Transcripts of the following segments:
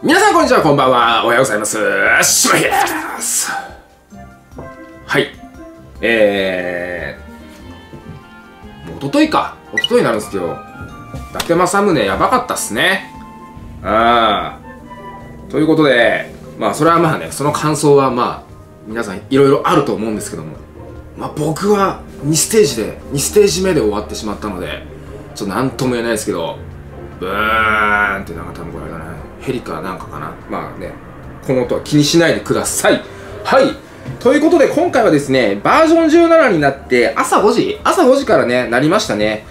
皆さんこんにちは、こんばんは、おはようございます。しまひです。はい。もう一昨日になるんですけど、伊達政宗やばかったっすね。ということで、それはその感想は皆さんいろいろあると思うんですけども、僕は2ステージ目で終わってしまったので、ちょっとなんとも言えないですけど、ブーンって多分これだね、ヘリかなんかかな。この音は気にしないでください。はい。ということで今回はですね、バージョン17になって朝5時からね、なりましたね。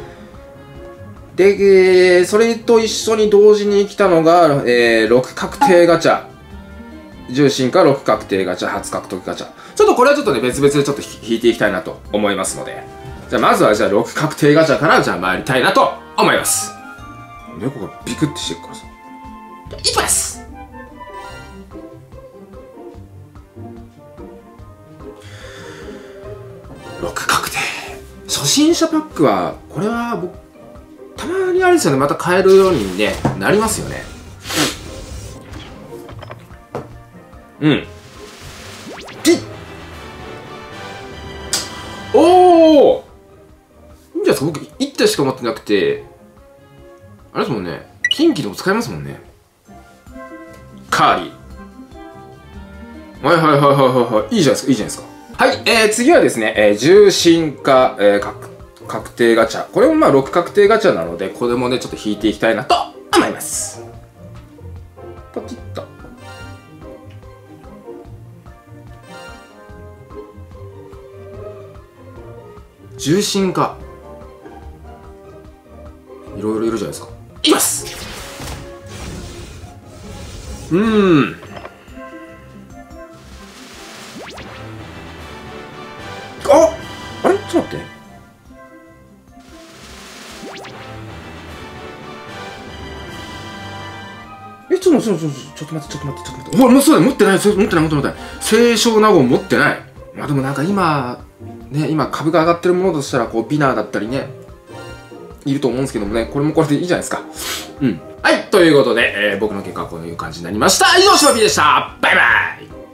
で、それと一緒に同時に来たのが、6確定ガチャ。重心化6確定ガチャ、初獲得ガチャ。ちょっとこれはちょっとね、別々でちょっと引いていきたいなと思いますので。じゃあまずは6確定ガチャから参りたいなと思います。猫がビクってしてるからさ。いきます。6確定。初心者パックは、これは僕、たまにあれですよね、また買えるように、ね、なりますよね。ピッおーいいんじゃないですか。僕1体しか持ってなくて、あれですもんね、近畿でも使えますもんね。カーリー。いいじゃないですか。はい、次はですね、重心化、確定ガチャ。これも6確定ガチャなので、これもね、ちょっと引いていきたいなと思います。ポキッと。重心化。いろいろいるじゃないですか。いきます。あれちょっと待って。ちょっと待って。ほら、もうそうだよ、持ってない。清少納言持ってない。でも今株が上がってるものとしたら、ビナーだったりね、いると思うんですけどもね、これもこれでいいじゃないですか。はい、ということで、僕の結果はこういう感じになりました。以上、しばぴーでした。バイバイ。